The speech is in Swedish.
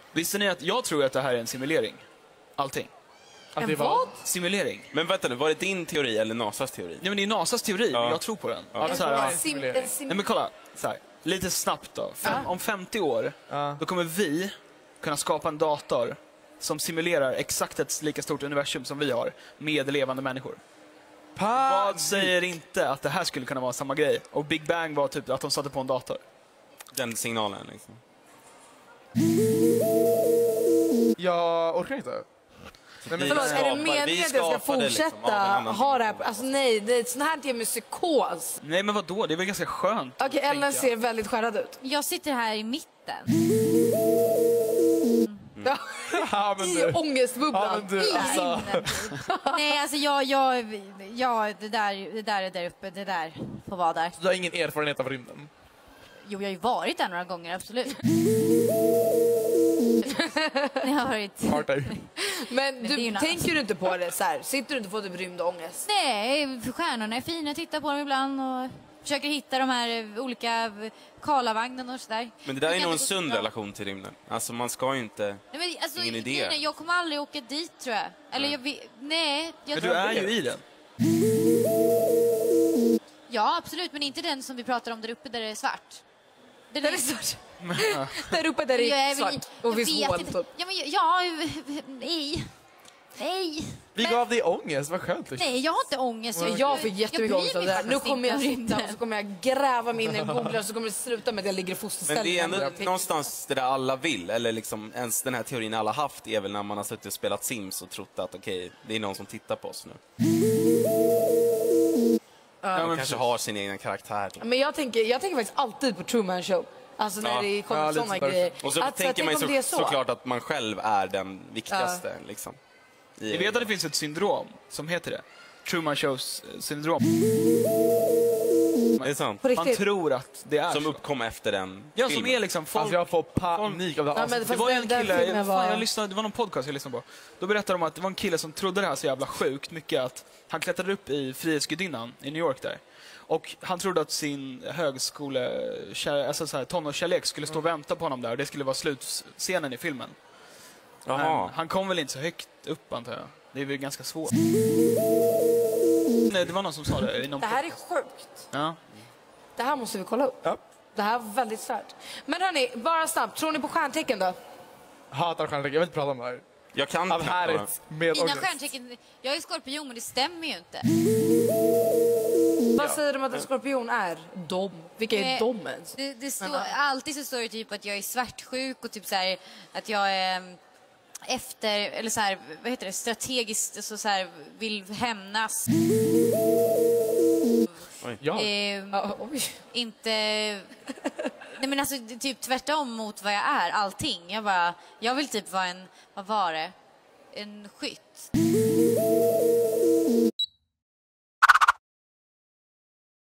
Visste ni att jag tror att det här är en simulering? Allting. Att det var... Simulering. Men vänta nu, var det din teori eller NASAs teori? Ja, men det är NASAs teori, men jag tror på den. Ja, Så här, simulering. nej, men kolla, så här, lite snabbt då. Om 50 år, då kommer vi kunna skapa en dator som simulerar exakt ett lika stort universum som vi har, med levande människor. Vad säger inte att det här skulle kunna vara samma grej? Och Big Bang var typ att de satte på en dator. Den signalen liksom. Jag orkar inte. Nej, men förlåt, är det meningen att jag ska fortsätta ha det här? Alltså nej, det är sån här till med psykos. Nej, men vadå? Det är väl ganska skönt. Okej, Ellen ser väldigt skärrad ut. Jag sitter här i mitten. Ja, men I ångestbubblan. Ja, men du, alltså. Nej, alltså det där är där uppe, det där får vara där. Så du har ingen erfarenhet av rymden? Jo, jag har ju varit där några gånger, absolut. Jag har varit... Men du tänker du inte på det så här? Sitter du inte på typ rymdångest? Nej, för stjärnorna är fina, jag tittar på dem ibland och försöker hitta de här olika Karlavagnen och sådär. Men det där är nog en sund relation till rymden. Alltså man ska ju inte... Nej, men, alltså, ingen idé. Jag kommer aldrig åka dit, tror jag. Eller jag men tror du är ju i den. Ja, absolut, men inte den som vi pratar om där uppe där det är svart. Där är svart. Där uppe där det är svart. Och finns hål typ. Ja, nej. Nej. Vi gav dig ångest, vad skönt. Liksom. Nej, jag har inte ångest. Jag får jättemycket ångest av det här. Nu kommer jag sitta och så kommer jag gräva mig in i en google och så kommer det sluta med att jag ligger i fosterställning. Men det är ändå någonstans det där alla vill, eller liksom ens den här teorin alla haft är väl när man har suttit och spelat Sims och trott att okej, det är någon som tittar på oss nu. Man kanske har sin egen karaktär. Men jag tänker faktiskt alltid på Truman Show. Alltså när det kommer sådana grejer. Och så tänker man ju såklart att man själv är den viktigaste. Liksom, jag vet att det finns ett syndrom som heter det. Truman Shows syndrom. Det är sant. Man tror att det är som så. uppkom efter den Ja, filmen. som är liksom folk... Alltså jag får panik av det här. Det var en kille, det var någon podcast jag lyssnade på. Då berättade de att det var en kille som trodde det här så jävla sjukt mycket att han klättrade upp i Frihetsgudinnan i New York där. Och han trodde att sin alltså så här, tonårskärlek skulle stå och vänta på honom där. Och det skulle vara slutscenen i filmen. Men han kom väl inte så högt upp, antar jag. Det är väl ganska svårt. Nej, det var någon som sa det. Det här är sjukt. Ja. Det här måste vi kolla upp. Ja. Det här var väldigt stört. Men hörni, bara snabbt. Tror ni på stjärntecken då? Hatar stjärntecken, jag vill inte prata om det här. Jag kan av härligt med Dina stjärntecken, jag är skorpion men det stämmer ju inte. Vad säger de att en skorpion är? Dom. Vilka är de ens? Det står, alltid så står det typ att jag är svartsjuk och typ så här, att jag är efter, eller så här, vad heter det, strategiskt så här, vill hämnas. Inte... Nej men alltså typ tvärtom mot vad jag är, allting. Jag vill typ vara en, vad var det? En skytt.